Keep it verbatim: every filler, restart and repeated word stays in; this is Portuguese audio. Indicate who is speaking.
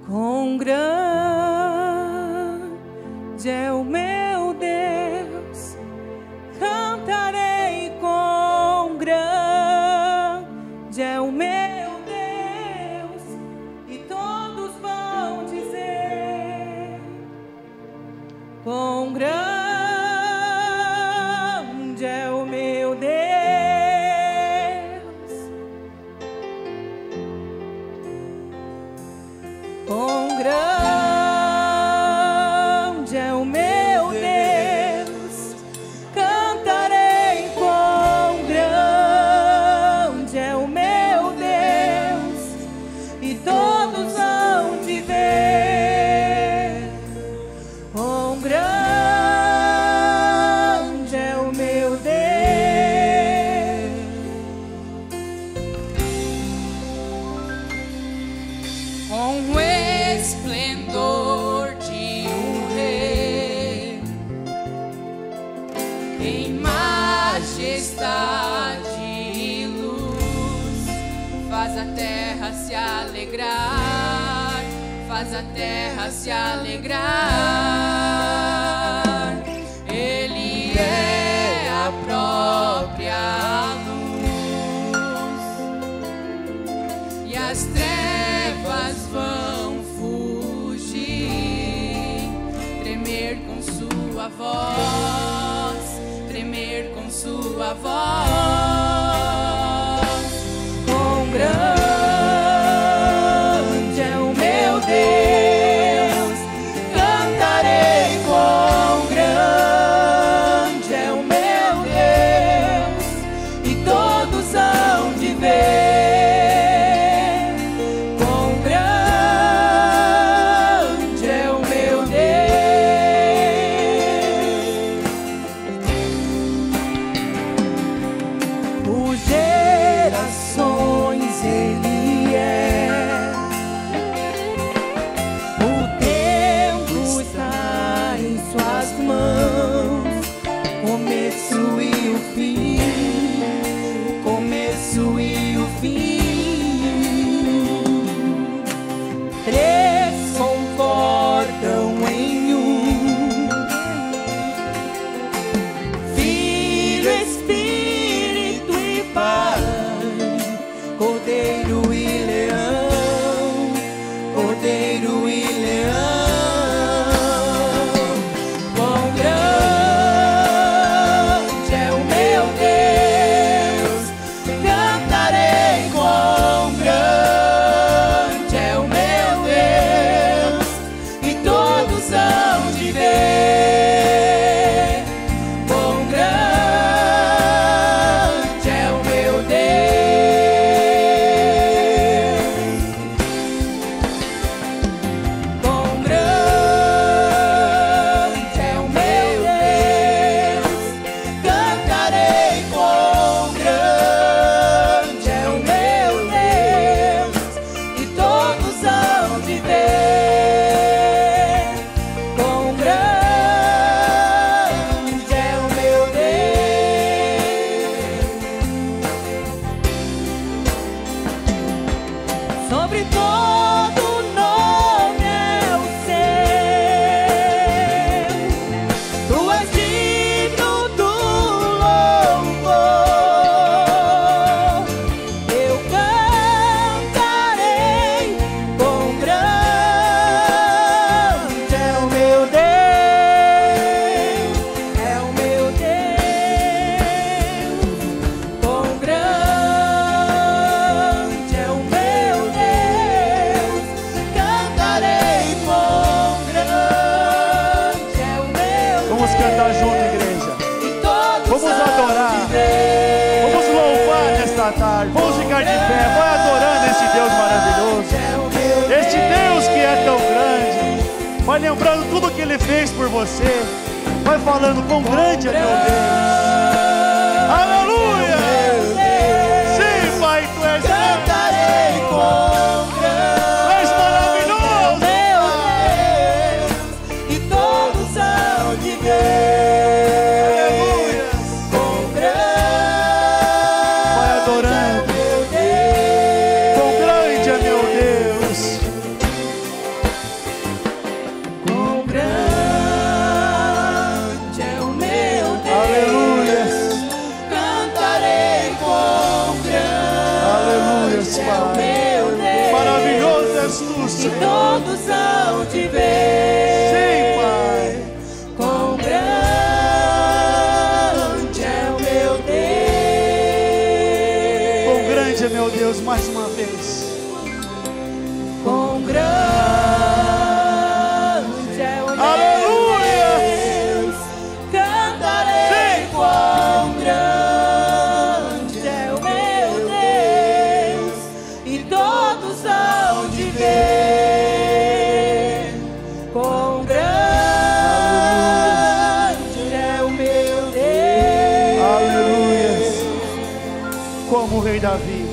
Speaker 1: Quão grande é o meu Deus, cantarei. Quão grande é o meu Deus, e todos vão dizer: quão grande é o meu Deus. Quão grande é o meu Deus, cantarei. Quão grande é o meu Deus, e todos hão de ver. Quão grande é o meu Deus.
Speaker 2: Com o esplendor de um rei, em majestade e luz, faz a terra se alegrar, faz a terra se alegrar. Ele é a própria luz, e as trevas vão fugir, tremer com sua voz, tremer com sua voz.
Speaker 1: Quão grande é o meu Deus, cantarei. Quão grande é o meu Deus, e todos hão de ver. Quão grande é o meu Deus. Por gerações Ele é, o tempo está em suas mãos, o começo e o fim, o começo e o fim. Três concordam em um: Filho, Espírito e Pai, Cordeiro e leão, Cordeiro e leão. Quão grande é o meu Deus, cantarei. Quão grande é o meu Deus, e todos hão de ver. Quão grande é o meu Deus. Quão grande é o meu Deus, cantarei. Quão grande é o meu Deus, e todos hão de ver. Quão grande é o meu Deus. Sobre todo nome é o seu, tu és digno do louvor. Eu cantarei. Quão grande é o meu Deus, é o meu Deus. Quão grande é o meu Deus, cantarei. Quão grande é o meu
Speaker 3: Vamos cantar junto, igreja.
Speaker 1: Deus, e todos
Speaker 3: Vamos
Speaker 1: hão
Speaker 3: adorar.
Speaker 1: de ver.
Speaker 3: Vamos louvar nesta tarde. Vamos ficar de pé. Vai adorando esse Deus maravilhoso. Este Deus que é tão grande. Vai lembrando tudo que Ele fez por você. Vai falando quão grande é meu Deus. Aleluia! Sim, Pai, Tu és grande.
Speaker 1: Cantarei. Quão
Speaker 3: Tu
Speaker 1: grande
Speaker 3: és maravilhoso.
Speaker 1: é o meu Deus, e todos hão de ver.
Speaker 3: Aleluia!
Speaker 1: Quão
Speaker 3: Vai
Speaker 1: grande
Speaker 3: adorando.
Speaker 1: é o meu Deus.
Speaker 3: Quão grande é meu Deus. és, Pai. Maravilhoso és tu,
Speaker 1: e
Speaker 3: Senhor.
Speaker 1: todos hão de ver.
Speaker 3: Sim, Pai.
Speaker 1: Quão grande é o meu Deus.
Speaker 3: Quão grande é meu Deus, mais uma vez.
Speaker 1: Quão grande é o meu
Speaker 3: Aleluia.
Speaker 1: Deus. Cantarei quão grande é o meu Deus. E todos hão de ver. Quão grande é o meu Deus.
Speaker 3: Aleluia. Como o rei Davi.